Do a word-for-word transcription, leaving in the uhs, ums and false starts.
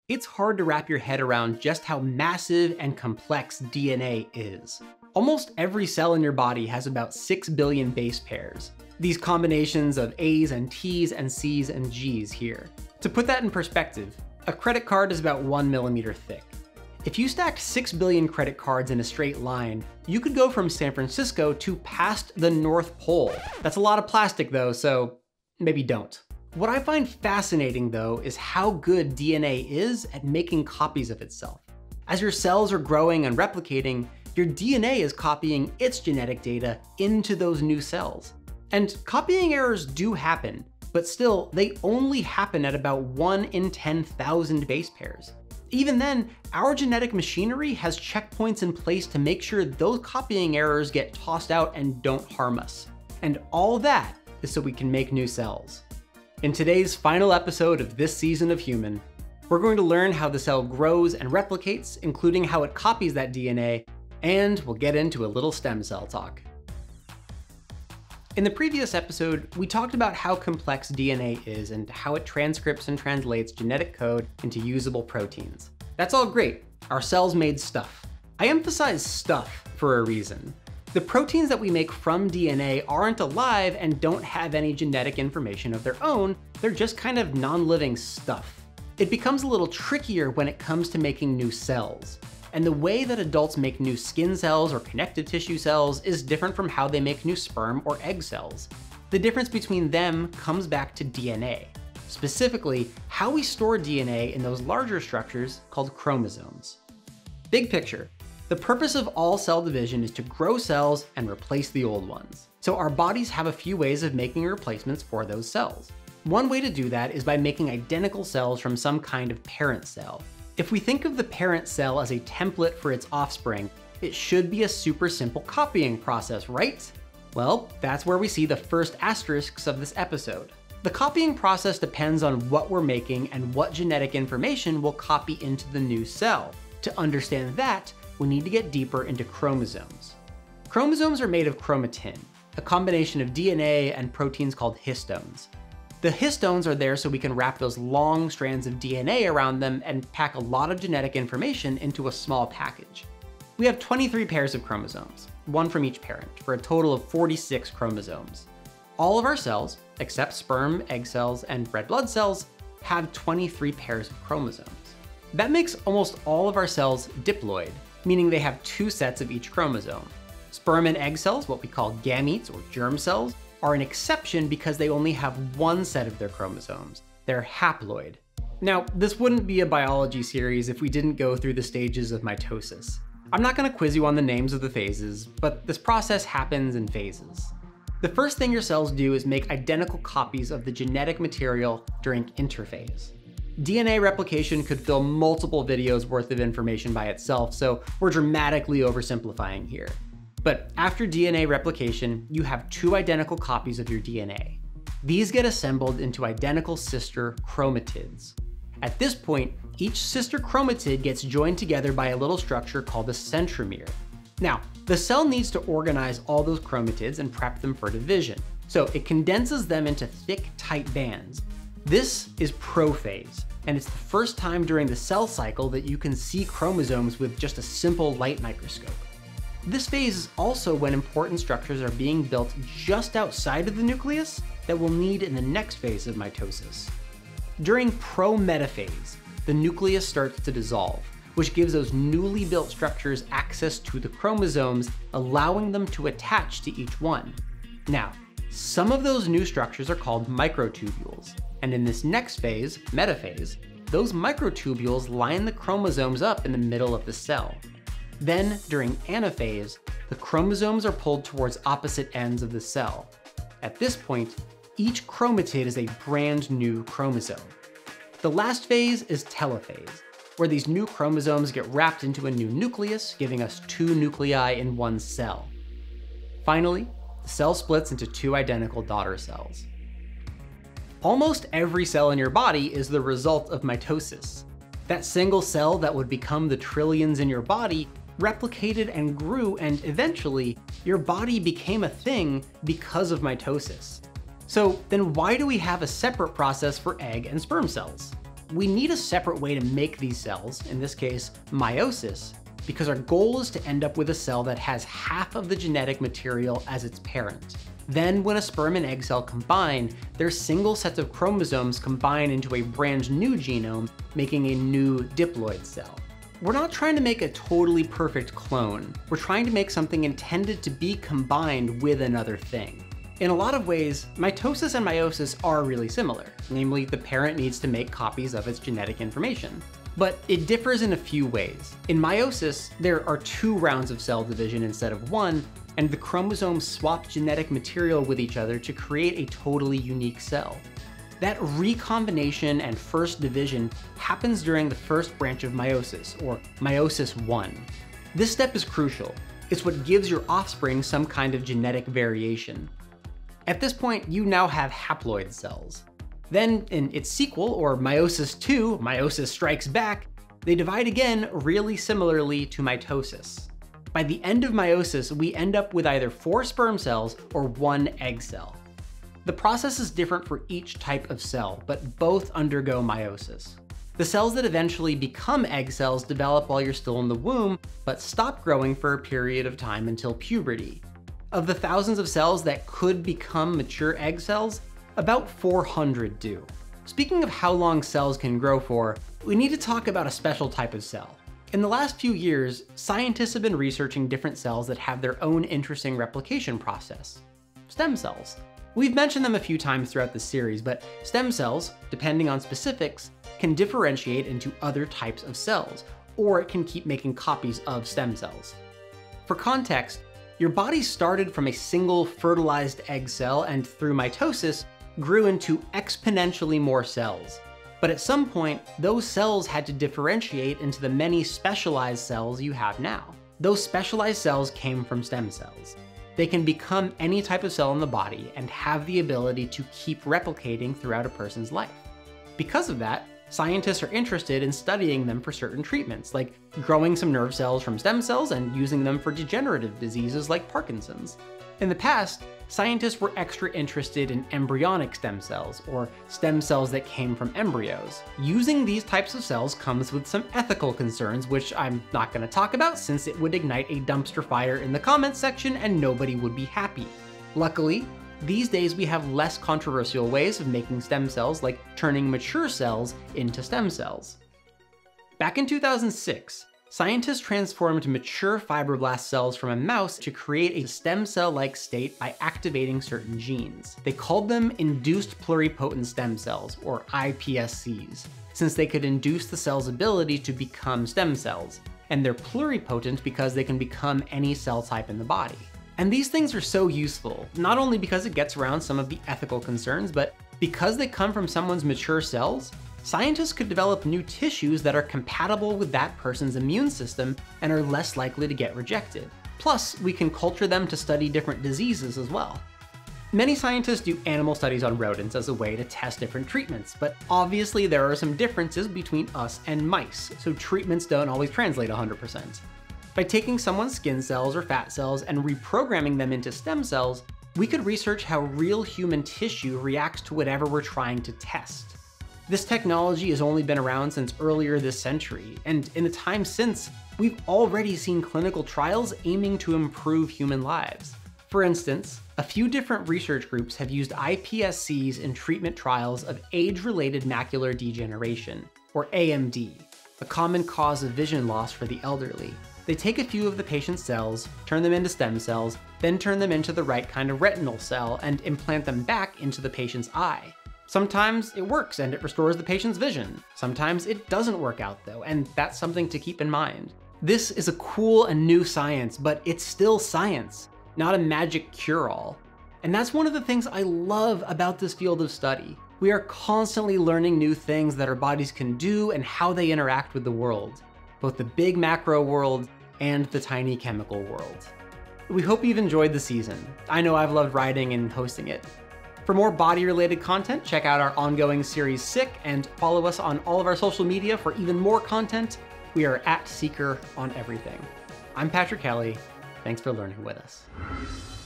It's hard to wrap your head around just how massive and complex D N A is. Almost every cell in your body has about six billion base pairs. These combinations of A's and T's and C's and G's here. To put that in perspective, a credit card is about one millimeter thick. If you stacked six billion credit cards in a straight line, you could go from San Francisco to past the North Pole. That's a lot of plastic though, so maybe don't. What I find fascinating though is how good D N A is at making copies of itself. As your cells are growing and replicating, your D N A is copying its genetic data into those new cells. And copying errors do happen, but still, they only happen at about one in ten thousand base pairs. Even then, our genetic machinery has checkpoints in place to make sure those copying errors get tossed out and don't harm us. And all that is so we can make new cells. In today's final episode of this season of Human, we're going to learn how the cell grows and replicates, including how it copies that D N A, and we'll get into a little stem cell talk. In the previous episode, we talked about how complex D N A is and how it transcripts and translates genetic code into usable proteins. That's all great. Our cells made stuff. I emphasize stuff for a reason. The proteins that we make from D N A aren't alive and don't have any genetic information of their own, they're just kind of non-living stuff. It becomes a little trickier when it comes to making new cells. And the way that adults make new skin cells or connective tissue cells is different from how they make new sperm or egg cells. The difference between them comes back to D N A. Specifically, how we store D N A in those larger structures called chromosomes. Big picture. The purpose of all cell division is to grow cells and replace the old ones. So our bodies have a few ways of making replacements for those cells. One way to do that is by making identical cells from some kind of parent cell. If we think of the parent cell as a template for its offspring, it should be a super simple copying process, right? Well, that's where we see the first asterisks of this episode. The copying process depends on what we're making and what genetic information will copy into the new cell. To understand that, we need to get deeper into chromosomes. Chromosomes are made of chromatin, a combination of D N A and proteins called histones. The histones are there so we can wrap those long strands of D N A around them and pack a lot of genetic information into a small package. We have twenty-three pairs of chromosomes, one from each parent, for a total of forty-six chromosomes. All of our cells, except sperm, egg cells, and red blood cells, have twenty-three pairs of chromosomes. That makes almost all of our cells diploid, meaning they have two sets of each chromosome. Sperm and egg cells, what we call gametes or germ cells, are an exception because they only have one set of their chromosomes. They're haploid. Now, this wouldn't be a biology series if we didn't go through the stages of mitosis. I'm not gonna quiz you on the names of the phases, but this process happens in phases. The first thing your cells do is make identical copies of the genetic material during interphase. D N A replication could fill multiple videos worth of information by itself, so we're dramatically oversimplifying here. But after D N A replication, you have two identical copies of your D N A. These get assembled into identical sister chromatids. At this point, each sister chromatid gets joined together by a little structure called a centromere. Now, the cell needs to organize all those chromatids and prep them for division, so it condenses them into thick, tight bands. This is prophase, and it's the first time during the cell cycle that you can see chromosomes with just a simple light microscope. This phase is also when important structures are being built just outside of the nucleus that we'll need in the next phase of mitosis. During prometaphase, the nucleus starts to dissolve, which gives those newly built structures access to the chromosomes, allowing them to attach to each one. Now, some of those new structures are called microtubules, and in this next phase, metaphase, those microtubules line the chromosomes up in the middle of the cell. Then, during anaphase, the chromosomes are pulled towards opposite ends of the cell. At this point, each chromatid is a brand new chromosome. The last phase is telophase, where these new chromosomes get wrapped into a new nucleus, giving us two nuclei in one cell. Finally, the cell splits into two identical daughter cells. Almost every cell in your body is the result of mitosis. That single cell that would become the trillions in your body replicated and grew, and eventually, your body became a thing because of mitosis. So then why do we have a separate process for egg and sperm cells? we need a separate way to make these cells, in this case, meiosis, because our goal is to end up with a cell that has half of the genetic material as its parent. Then when a sperm and egg cell combine, their single sets of chromosomes combine into a brand new genome, making a new diploid cell. We're not trying to make a totally perfect clone. We're trying to make something intended to be combined with another thing. In a lot of ways, mitosis and meiosis are really similar. Namely, the parent needs to make copies of its genetic information. But it differs in a few ways. In meiosis, there are two rounds of cell division instead of one, and the chromosomes swap genetic material with each other to create a totally unique cell. That recombination and first division happens during the first branch of meiosis, or meiosis one. This step is crucial. It's what gives your offspring some kind of genetic variation. At this point, you now have haploid cells. Then, in its sequel, or meiosis two, meiosis strikes back, they divide again really similarly to mitosis. By the end of meiosis, we end up with either four sperm cells or one egg cell. The process is different for each type of cell, but both undergo meiosis. The cells that eventually become egg cells develop while you're still in the womb, but stop growing for a period of time until puberty. Of the thousands of cells that could become mature egg cells, about four hundred do. Speaking of how long cells can grow for, we need to talk about a special type of cell. In the last few years, scientists have been researching different cells that have their own interesting replication process. Stem cells. We've mentioned them a few times throughout the series, but stem cells, depending on specifics, can differentiate into other types of cells, or it can keep making copies of stem cells. For context, your body started from a single fertilized egg cell and through mitosis grew into exponentially more cells. But at some point, those cells had to differentiate into the many specialized cells you have now. Those specialized cells came from stem cells. They can become any type of cell in the body and have the ability to keep replicating throughout a person's life. Because of that, scientists are interested in studying them for certain treatments, like growing some nerve cells from stem cells and using them for degenerative diseases like Parkinson's. In the past, scientists were extra interested in embryonic stem cells, or stem cells that came from embryos. Using these types of cells comes with some ethical concerns, which I'm not going to talk about since it would ignite a dumpster fire in the comments section and nobody would be happy. Luckily, these days we have less controversial ways of making stem cells, like turning mature cells into stem cells. Back in two thousand six, scientists transformed mature fibroblast cells from a mouse to create a stem cell-like state by activating certain genes. They called them induced pluripotent stem cells, or I P S Cs, since they could induce the cell's ability to become stem cells. And they're pluripotent because they can become any cell type in the body. And these things are so useful, not only because it gets around some of the ethical concerns, but because they come from someone's mature cells, scientists could develop new tissues that are compatible with that person's immune system and are less likely to get rejected. Plus, we can culture them to study different diseases as well. Many scientists do animal studies on rodents as a way to test different treatments, but obviously there are some differences between us and mice, so treatments don't always translate one hundred percent. By taking someone's skin cells or fat cells and reprogramming them into stem cells, we could research how real human tissue reacts to whatever we're trying to test. This technology has only been around since earlier this century, and in the time since, we've already seen clinical trials aiming to improve human lives. For instance, a few different research groups have used I P S Cs in treatment trials of age-related macular degeneration, or A M D, a common cause of vision loss for the elderly. They take a few of the patient's cells, turn them into stem cells, then turn them into the right kind of retinal cell and implant them back into the patient's eye. Sometimes it works and it restores the patient's vision. Sometimes it doesn't work out though, and that's something to keep in mind. This is a cool and new science, but it's still science, not a magic cure-all. And that's one of the things I love about this field of study. We are constantly learning new things that our bodies can do and how they interact with the world, both the big macro world and the tiny chemical world. We hope you've enjoyed the season. I know I've loved writing and hosting it. For more body-related content, check out our ongoing series Sick and follow us on all of our social media for even more content. We are at Seeker on everything. I'm Patrick Kelly. Thanks for learning with us.